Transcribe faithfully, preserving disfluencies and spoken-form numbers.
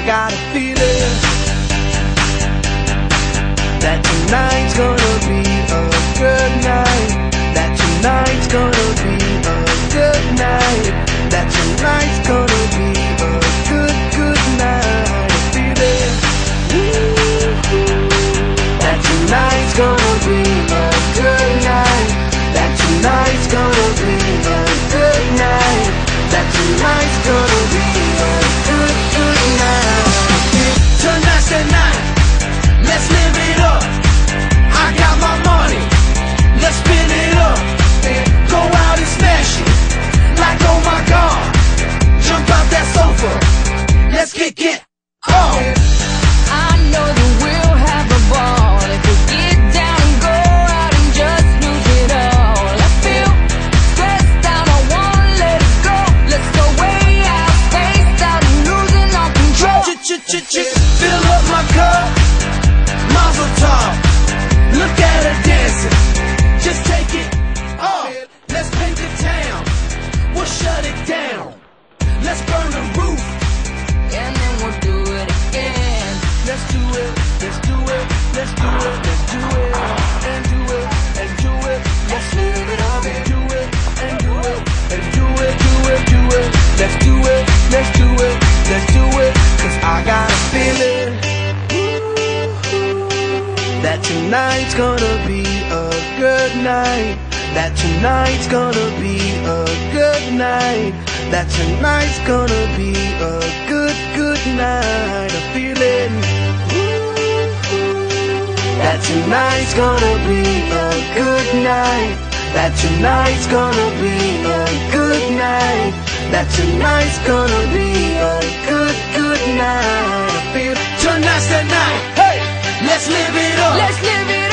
got a feeling that tonight's gonna be a good night. That tonight's gonna be a good night. That tonight's gonna be a good, good night. A feeling that tonight's gonna be a good night. That tonight's gonna be a good night. That tonight's gonna be a good, good night. Tonight's the night, let's live it up. I got my money, let's spin it up. Go out and smash it, like oh my God. Jump out that sofa, let's kick it off. I know that we'll have a ball if we get down and go out and just lose it all. I feel stressed out, I wanna let it go. Let's go way out, spaced out and losing all control. Ch-ch-ch-ch, fill up my cup, mazel tov. Look at her dancing, just take it off. Let's paint the town, we'll shut it down. Let's burn the roof, And then we'll do it again. let's do it, let's do it, let's do it, let's do it, and do it, and do it. Let's live it up and do it, and do it, and do it, do it, do it. Let's do it, let's do it, let's do it. Cause I got a feeling that tonight's gonna be a good night. That tonight's gonna be a good night. That tonight's gonna be a good, good night. A feeling that tonight's gonna be a good night. That tonight's gonna be a good night. That tonight's gonna be a good, good night. I feel tonight's the night. Hey, let's live it up. Let's live it